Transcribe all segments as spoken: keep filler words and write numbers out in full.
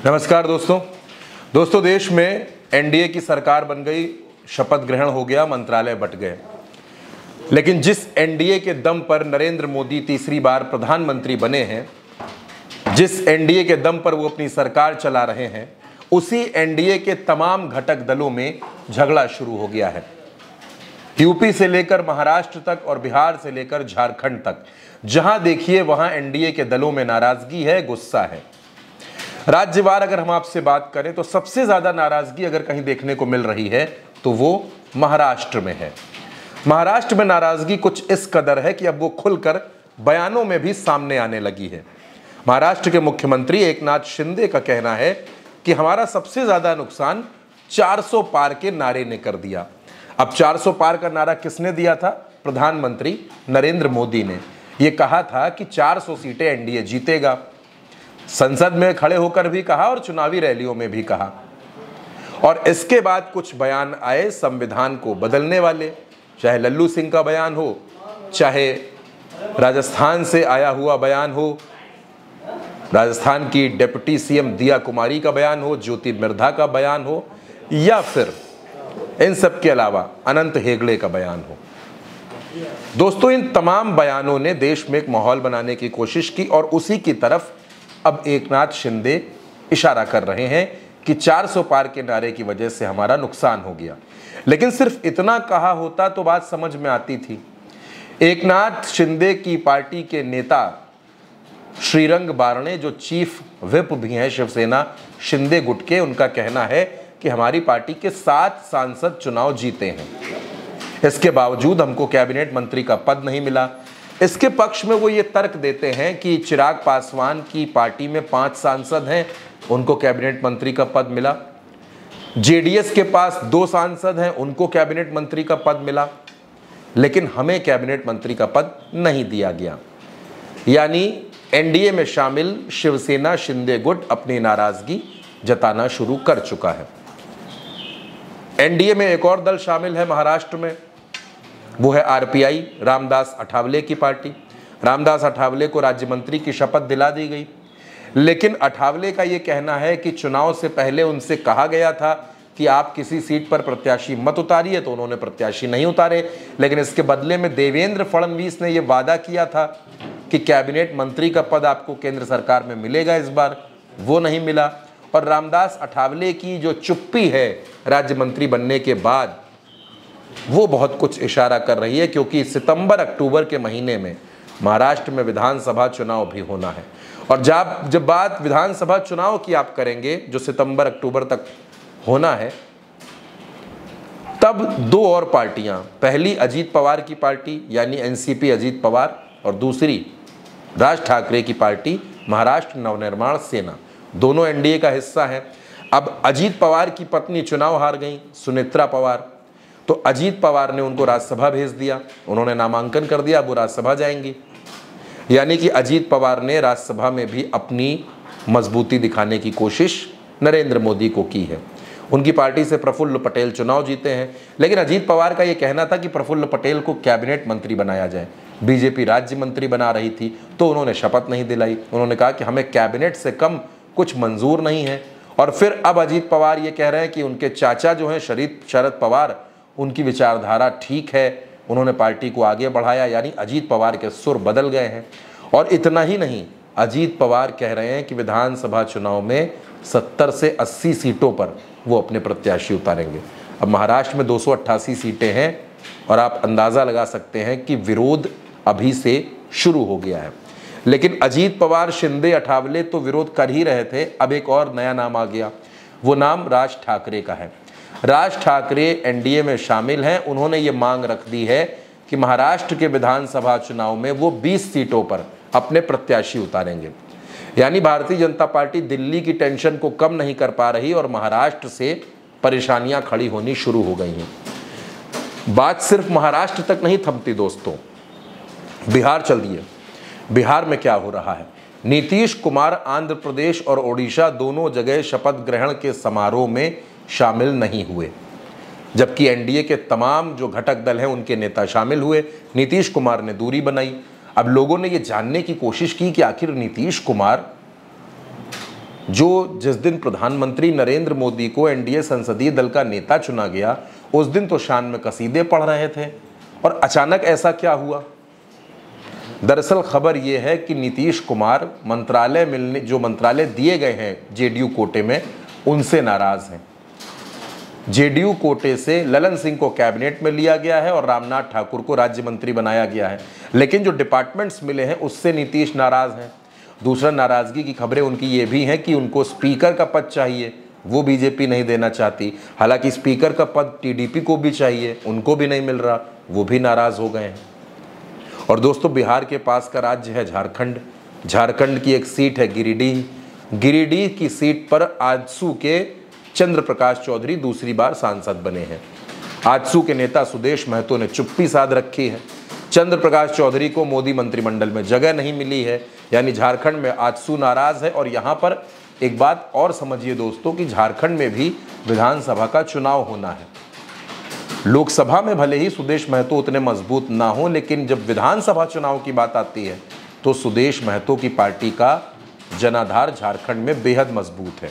नमस्कार दोस्तों दोस्तों देश में एनडीए की सरकार बन गई, शपथ ग्रहण हो गया, मंत्रालय बंट गए। लेकिन जिस एनडीए के दम पर नरेंद्र मोदी तीसरी बार प्रधानमंत्री बने हैं, जिस एनडीए के दम पर वो अपनी सरकार चला रहे हैं, उसी एनडीए के तमाम घटक दलों में झगड़ा शुरू हो गया है। यूपी से लेकर महाराष्ट्र तक और बिहार से लेकर झारखंड तक, जहां देखिए वहां एनडीए के दलों में नाराजगी है, गुस्सा है। राज्यवार अगर हम आपसे बात करें तो सबसे ज्यादा नाराजगी अगर कहीं देखने को मिल रही है तो वो महाराष्ट्र में है। महाराष्ट्र में नाराजगी कुछ इस कदर है कि अब वो खुलकर बयानों में भी सामने आने लगी है। महाराष्ट्र के मुख्यमंत्री एकनाथ शिंदे का कहना है कि हमारा सबसे ज्यादा नुकसान चार सौ पार के नारे ने कर दिया। अब चार सौ पार का नारा किसने दिया था? प्रधानमंत्री नरेंद्र मोदी ने। यह कहा था कि चार सौ सीटें एनडीए जीतेगा। संसद में खड़े होकर भी कहा और चुनावी रैलियों में भी कहा। और इसके बाद कुछ बयान आए संविधान को बदलने वाले, चाहे लल्लू सिंह का बयान हो, चाहे राजस्थान से आया हुआ बयान हो, राजस्थान की डिप्टी सीएम दिया कुमारी का बयान हो, ज्योति मिर्धा का बयान हो, या फिर इन सब के अलावा अनंत हेगड़े का बयान हो। दोस्तों, इन तमाम बयानों ने देश में एक माहौल बनाने की कोशिश की और उसी की तरफ अब एकनाथ शिंदे इशारा कर रहे हैं कि चार सौ पार के नारे की वजह से हमारा नुकसान हो गया। लेकिन सिर्फ इतना कहा होता तो बात समझ में आती थी। एकनाथ शिंदे की पार्टी के नेता श्रीरंग बारणे, जो चीफ व्हिप भी हैं शिवसेना शिंदे गुट के, उनका कहना है कि हमारी पार्टी के सात सांसद चुनाव जीते हैं, इसके बावजूद हमको कैबिनेट मंत्री का पद नहीं मिला। इसके पक्ष में वो ये तर्क देते हैं कि चिराग पासवान की पार्टी में पांच सांसद हैं, उनको कैबिनेट मंत्री का पद मिला। जेडीएस के पास दो सांसद हैं, उनको कैबिनेट मंत्री का पद मिला, लेकिन हमें कैबिनेट मंत्री का पद नहीं दिया गया। यानी एनडीए में शामिल शिवसेना शिंदे गुट अपनी नाराजगी जताना शुरू कर चुका है। एनडीए में एक और दल शामिल है महाराष्ट्र में, वो है आरपीआई, रामदास अठावले की पार्टी। रामदास अठावले को राज्य मंत्री की शपथ दिला दी गई, लेकिन अठावले का ये कहना है कि चुनाव से पहले उनसे कहा गया था कि आप किसी सीट पर प्रत्याशी मत उतारिए, तो उन्होंने प्रत्याशी नहीं उतारे। लेकिन इसके बदले में देवेंद्र फडणवीस ने यह वादा किया था कि कैबिनेट मंत्री का पद आपको केंद्र सरकार में मिलेगा, इस बार वो नहीं मिला। और रामदास अठावले की जो चुप्पी है राज्य मंत्री बनने के बाद, वो बहुत कुछ इशारा कर रही है, क्योंकि सितंबर अक्टूबर के महीने में महाराष्ट्र में विधानसभा चुनाव भी होना है। और जब जब बात विधानसभा चुनाव की आप करेंगे, जो सितंबर अक्टूबर तक होना है, तब दो और पार्टियां, पहली अजीत पवार की पार्टी यानी एनसीपी अजीत पवार, और दूसरी राज ठाकरे की पार्टी महाराष्ट्र नवनिर्माण सेना, दोनों एनडीए का हिस्सा है। अब अजीत पवार की पत्नी चुनाव हार गई, सुनेत्रा पवार, तो अजीत पवार ने उनको राज्यसभा भेज दिया, उन्होंने नामांकन कर दिया, वो राज्यसभा जाएंगी। यानी कि अजीत पवार ने राज्यसभा में भी अपनी मजबूती दिखाने की कोशिश नरेंद्र मोदी को की है। उनकी पार्टी से प्रफुल्ल पटेल चुनाव जीते हैं, लेकिन अजीत पवार का ये कहना था कि प्रफुल्ल पटेल को कैबिनेट मंत्री बनाया जाए। बीजेपी राज्य मंत्री बना रही थी, तो उन्होंने शपथ नहीं दिलाई। उन्होंने कहा कि हमें कैबिनेट से कम कुछ मंजूर नहीं है। और फिर अब अजीत पवार ये कह रहे हैं कि उनके चाचा जो हैं शरद शरद पवार, उनकी विचारधारा ठीक है, उन्होंने पार्टी को आगे बढ़ाया। यानी अजीत पवार के सुर बदल गए हैं। और इतना ही नहीं, अजीत पवार कह रहे हैं कि विधानसभा चुनाव में सत्तर से अस्सी सीटों पर वो अपने प्रत्याशी उतारेंगे। अब महाराष्ट्र में दो सौ अट्ठासी सीटें हैं और आप अंदाज़ा लगा सकते हैं कि विरोध अभी से शुरू हो गया है। लेकिन अजीत पवार, शिंदे, अठावले तो विरोध कर ही रहे थे। अब एक और नया नाम आ गया, वो नाम राज ठाकरे का है। राज ठाकरे एनडीए में शामिल हैं। उन्होंने ये मांग रख दी है कि महाराष्ट्र के विधानसभा चुनाव में वो बीस सीटों पर अपने प्रत्याशी उतारेंगे। यानी भारतीय जनता पार्टी दिल्ली की टेंशन को कम नहीं कर पा रही और महाराष्ट्र से परेशानियां खड़ी होनी शुरू हो गई हैं। बात सिर्फ महाराष्ट्र तक नहीं थमती दोस्तों, बिहार चल दिए। बिहार में क्या हो रहा है? नीतीश कुमार आंध्र प्रदेश और ओडिशा दोनों जगह शपथ ग्रहण के समारोह में शामिल नहीं हुए, जबकि एनडीए के तमाम जो घटक दल हैं उनके नेता शामिल हुए। नीतीश कुमार ने दूरी बनाई। अब लोगों ने ये जानने की कोशिश की कि आखिर नीतीश कुमार जो जिस दिन प्रधानमंत्री नरेंद्र मोदी को एनडीए संसदीय दल का नेता चुना गया, उस दिन तो शान में कसीदे पढ़ रहे थे, और अचानक ऐसा क्या हुआ? दरअसल खबर यह है कि नीतीश कुमार मंत्रालय मिलने जो मंत्रालय दिए गए हैं जेडीयू कोटे में, उनसे नाराज हैं। जेडीयू कोटे से ललन सिंह को कैबिनेट में लिया गया है और रामनाथ ठाकुर को राज्य मंत्री बनाया गया है, लेकिन जो डिपार्टमेंट्स मिले हैं उससे नीतीश नाराज हैं। दूसरा, नाराजगी की खबरें उनकी ये भी हैं कि उनको स्पीकर का पद चाहिए, वो बीजेपी नहीं देना चाहती। हालांकि स्पीकर का पद टीडीपी को भी चाहिए, उनको भी नहीं मिल रहा, वो भी नाराज हो गए हैं। और दोस्तों, बिहार के पास का राज्य है झारखंड। झारखंड की एक सीट है गिरिडीह। गिरिडीह की सीट पर आजसू के चंद्र प्रकाश चौधरी दूसरी बार सांसद बने हैं। आजसू के नेता सुदेश महतो ने चुप्पी साध रखी है। चंद्र प्रकाश चौधरी को मोदी मंत्रिमंडल में जगह नहीं मिली है, यानी झारखंड में आजसू नाराज है। और यहाँ पर एक बात और समझिए दोस्तों कि झारखंड में भी विधानसभा का चुनाव होना है। लोकसभा में भले ही सुदेश महतो उतने मजबूत ना हो, लेकिन जब विधानसभा चुनाव की बात आती है तो सुदेश महतो की पार्टी का जनाधार झारखंड में बेहद मजबूत है।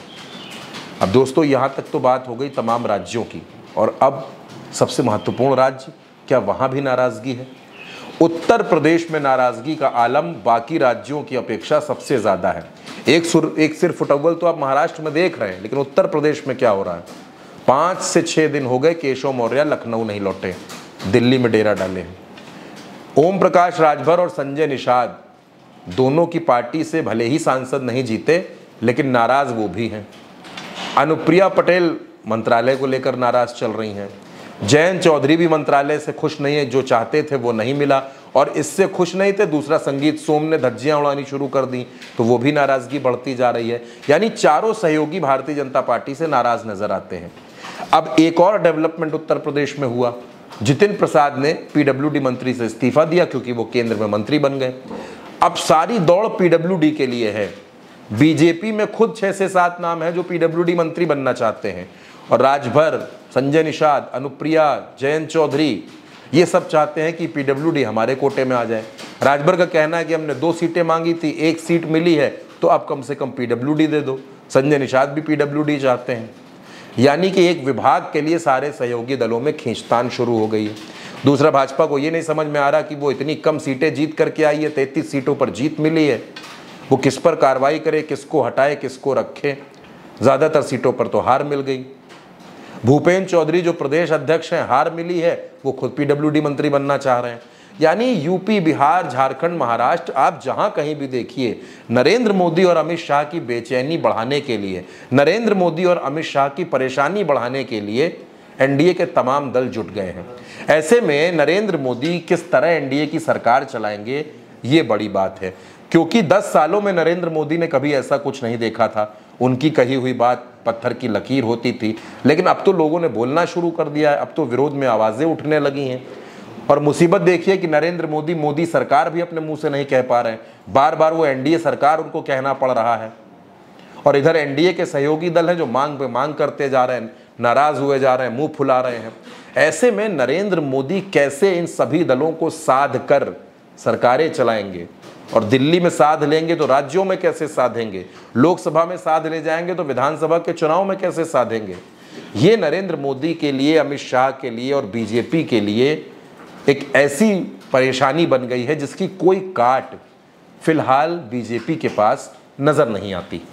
अब दोस्तों, यहाँ तक तो बात हो गई तमाम राज्यों की, और अब सबसे महत्वपूर्ण राज्य, क्या वहाँ भी नाराजगी है? उत्तर प्रदेश में नाराजगी का आलम बाकी राज्यों की अपेक्षा सबसे ज़्यादा है। एक सुर एक सिर फुटअव्वल तो आप महाराष्ट्र में देख रहे हैं, लेकिन उत्तर प्रदेश में क्या हो रहा है? पाँच से छः दिन हो गए केशव मौर्य लखनऊ नहीं लौटे, दिल्ली में डेरा डाले हैं। ओम प्रकाश राजभर और संजय निषाद दोनों की पार्टी से भले ही सांसद नहीं जीते, लेकिन नाराज वो भी हैं। अनुप्रिया पटेल मंत्रालय को लेकर नाराज चल रही हैं। जयंत चौधरी भी मंत्रालय से खुश नहीं है, जो चाहते थे वो नहीं मिला, और इससे खुश नहीं थे। दूसरा, संगीत सोम ने धज्जियां उड़ानी शुरू कर दी, तो वो भी नाराजगी बढ़ती जा रही है। यानी चारों सहयोगी भारतीय जनता पार्टी से नाराज नजर आते हैं। अब एक और डेवलपमेंट उत्तर प्रदेश में हुआ। जितिन प्रसाद ने पीडब्ल्यूडी मंत्री से इस्तीफा दिया क्योंकि वो केंद्र में मंत्री बन गए। अब सारी दौड़ पीडब्ल्यूडी के लिए है। बीजेपी में खुद छह से सात नाम है जो पीडब्ल्यूडी मंत्री बनना चाहते हैं, और राजभर, संजय निषाद, अनुप्रिया, जयंत चौधरी, ये सब चाहते हैं कि पीडब्ल्यूडी हमारे कोटे में आ जाए। राजभर का कहना है कि हमने दो सीटें मांगी थी, एक सीट मिली है, तो आप कम से कम पीडब्ल्यूडी दे दो। संजय निषाद भी पीडब्ल्यूडी चाहते हैं। यानी कि एक विभाग के लिए सारे सहयोगी दलों में खींचतान शुरू हो गई है। दूसरा, भाजपा को ये नहीं समझ में आ रहा कि वो इतनी कम सीटें जीत करके आई है, तैंतीस सीटों पर जीत मिली है, वो किस पर कार्रवाई करे, किसको हटाए, किसको रखे। ज़्यादातर सीटों पर तो हार मिल गई। भूपेंद्र चौधरी जो प्रदेश अध्यक्ष हैं, हार मिली है, वो खुद पीडब्ल्यूडी मंत्री बनना चाह रहे हैं। यानी यूपी, बिहार, झारखंड, महाराष्ट्र, आप जहां कहीं भी देखिए, नरेंद्र मोदी और अमित शाह की बेचैनी बढ़ाने के लिए, नरेंद्र मोदी और अमित शाह की परेशानी बढ़ाने के लिए एनडीए के तमाम दल जुट गए हैं। ऐसे में नरेंद्र मोदी किस तरह एनडीए की सरकार चलाएंगे, ये बड़ी बात है, क्योंकि दस सालों में नरेंद्र मोदी ने कभी ऐसा कुछ नहीं देखा था। उनकी कही हुई बात पत्थर की लकीर होती थी, लेकिन अब तो लोगों ने बोलना शुरू कर दिया है। अब तो विरोध में आवाज़ें उठने लगी हैं। और मुसीबत देखिए कि नरेंद्र मोदी मोदी सरकार भी अपने मुंह से नहीं कह पा रहे हैं, बार बार वो एनडीए सरकार उनको कहना पड़ रहा है। और इधर एनडीए के सहयोगी दल हैं जो मांग पे मांग करते जा रहे हैं, नाराज हुए जा रहे हैं, मुंह फुला रहे हैं। ऐसे में नरेंद्र मोदी कैसे इन सभी दलों को साध कर सरकारें चलाएंगे, और दिल्ली में साध लेंगे तो राज्यों में कैसे साधेंगे, लोकसभा में साध ले जाएंगे तो विधानसभा के चुनाव में कैसे साधेंगे। ये नरेंद्र मोदी के लिए, अमित शाह के लिए और बीजेपी के लिए एक ऐसी परेशानी बन गई है जिसकी कोई काट फिलहाल बीजेपी के पास नजर नहीं आती।